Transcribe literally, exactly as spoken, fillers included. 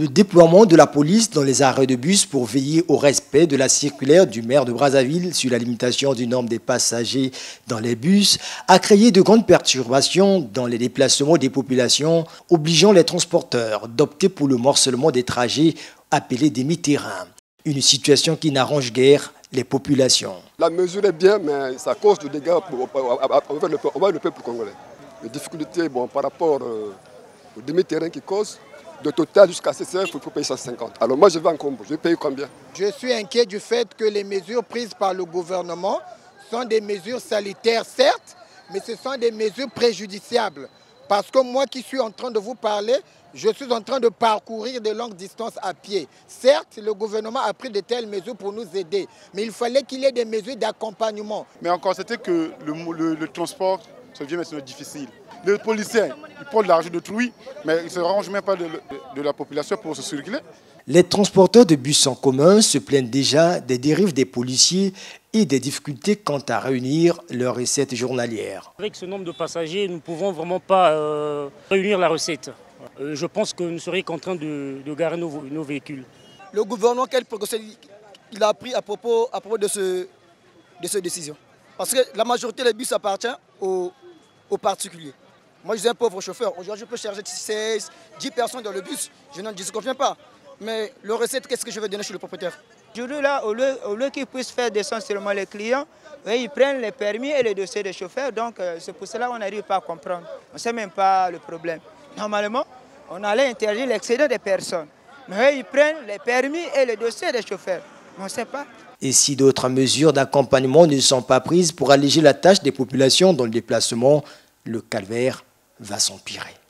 Le déploiement de la police dans les arrêts de bus pour veiller au respect de la circulaire du maire de Brazzaville sur la limitation du nombre des passagers dans les bus a créé de grandes perturbations dans les déplacements des populations, obligeant les transporteurs d'opter pour le morcellement des trajets appelés des mi-terrains. Une situation qui n'arrange guère les populations. La mesure est bien, mais ça cause des dégâts envers le, le peuple congolais. Les difficultés bon, par rapport euh, aux demi-terrains qui causent, de total jusqu'à C C F, il faut payer cent cinquante. Alors moi je vais en combo, je vais payer combien? Je suis inquiet du fait que les mesures prises par le gouvernement sont des mesures sanitaires, certes, mais ce sont des mesures préjudiciables. Parce que moi qui suis en train de vous parler, je suis en train de parcourir de longues distances à pied. Certes, le gouvernement a pris de telles mesures pour nous aider, mais il fallait qu'il y ait des mesures d'accompagnement. Mais on constatait que le, le, le transport, ça devient maintenant difficile. Les policiers, ils prennent l'argent d'autrui, mais ils ne se rangent même pas de, de, de la population pour se circuler. Les transporteurs de bus en commun se plaignent déjà des dérives des policiers et des difficultés quant à réunir leurs recettes journalières. Avec ce nombre de passagers, nous ne pouvons vraiment pas euh, réunir la recette. Euh, je pense que nous serions contraints de, de garer nos, nos véhicules. Le gouvernement, quel procès il a pris à propos, à propos de, ce, de cette décision? Parce que la majorité des bus appartient aux, aux particuliers. Moi, je suis un pauvre chauffeur. Aujourd'hui, je peux charger seize, dix personnes dans le bus. Je n'en disconviens pas. Mais le recette, qu'est-ce que je vais donner chez le propriétaire? Aujourd'hui, là, au lieu, au lieu qu'ils puissent faire descendre seulement les clients, ils prennent les permis et les dossiers des chauffeurs. Donc, c'est pour cela qu'on n'arrive pas à comprendre. On ne sait même pas le problème. Normalement, on allait interdire l'excédent des personnes. Mais ils prennent les permis et les dossiers des chauffeurs. On ne sait pas. Et si d'autres mesures d'accompagnement ne sont pas prises pour alléger la tâche des populations dans le déplacement, le calvaire va s'empirer.